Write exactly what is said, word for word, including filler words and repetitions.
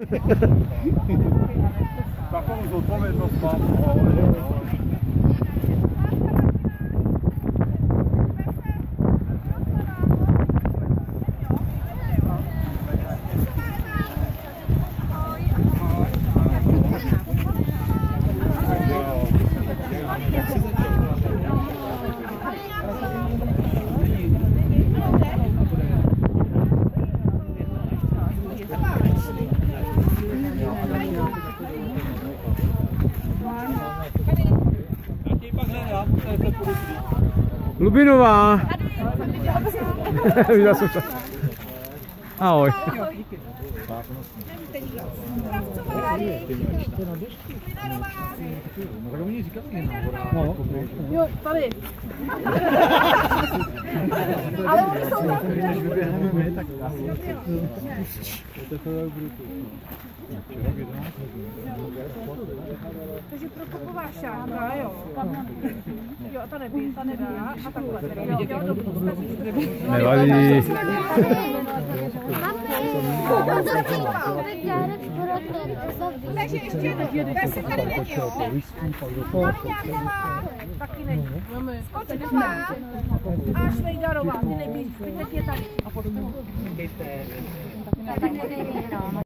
Takovou zodpovědnost mám. Lubinová. Viděl jsem to. Ahoj. Jo, tady. Ale oni jsou tam. Takže protoklová šátka, jo. Jo, a ta nebí, ta nedá. A takhle. Jo, jo, dobrý. Nevadí. Takže ještě jednou. Já si tady není, jo. Tady nějaká má. Taky není. Skočková a Švejdarová. Ty nejblíž. Teď je tady. A potom.